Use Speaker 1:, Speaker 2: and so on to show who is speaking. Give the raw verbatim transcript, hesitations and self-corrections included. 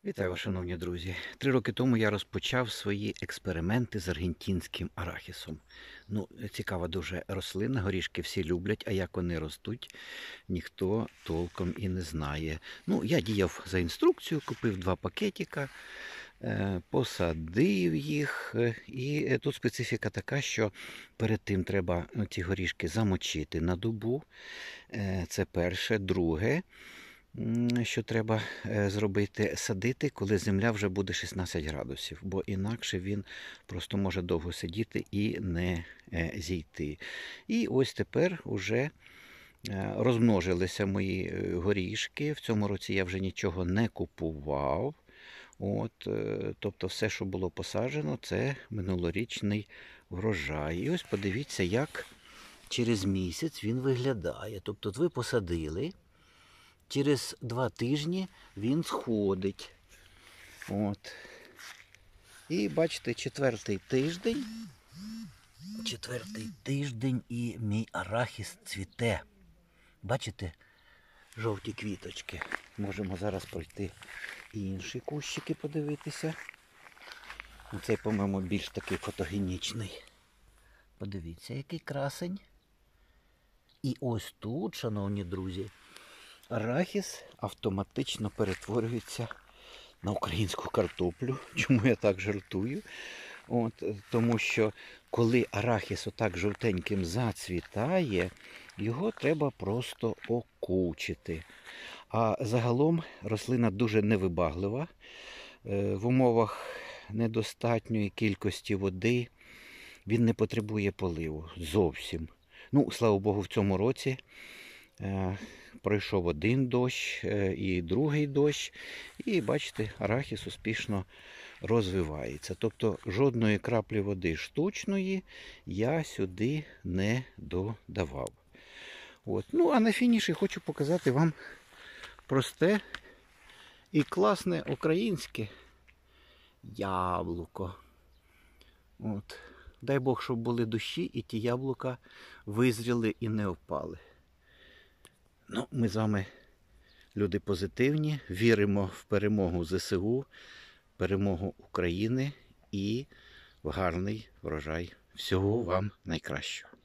Speaker 1: Вітаю вас, шановні друзі. Три роки тому я розпочав свої експерименти з аргентинським арахісом. Ну, цікава дуже рослина, горішки всі люблять, а як вони ростуть, ніхто толком і не знає. Ну, я діяв за інструкцією, купив два пакетика, посадив їх. І тут специфіка така, що перед тим треба ці горішки замочити на добу. Це перше. Друге, що треба зробити, садити, коли земля вже буде шістнадцять градусів, бо інакше він просто може довго сидіти і не зійти. І ось тепер уже розмножилися мої горішки. В цьому році я вже нічого не купував. От, тобто все, що було посаджено, це минулорічний врожай. І ось подивіться, як через місяць він виглядає. Тобто ви посадили, через два тижні він сходить. От. І бачите, четвертий тиждень. Четвертий тиждень і мій арахіс цвіте. Бачите, жовті квіточки. Можемо зараз пройти і інші кущики подивитися. Цей, по-моєму, більш такий фотогенічний. Подивіться, який красень. І ось тут, шановні друзі, арахіс автоматично перетворюється на українську картоплю. Чому я так жартую? От, тому що коли арахіс отак жовтеньким зацвітає, його треба просто окучити. А загалом рослина дуже невибаглива. В умовах недостатньої кількості води він не потребує поливу зовсім. Ну, слава Богу, в цьому році е, пройшов один дощ е, і другий дощ. І, бачите, арахіс успішно розвивається. Тобто жодної краплі води штучної я сюди не додавав. От. Ну, а на фініші хочу показати вам просте і класне українське яблуко. От. Дай Бог, щоб були дощі і ті яблука визріли і не впали. Ну, ми з вами люди позитивні, віримо в перемогу зе се у, перемогу України і в гарний врожай. Всього вам найкращого.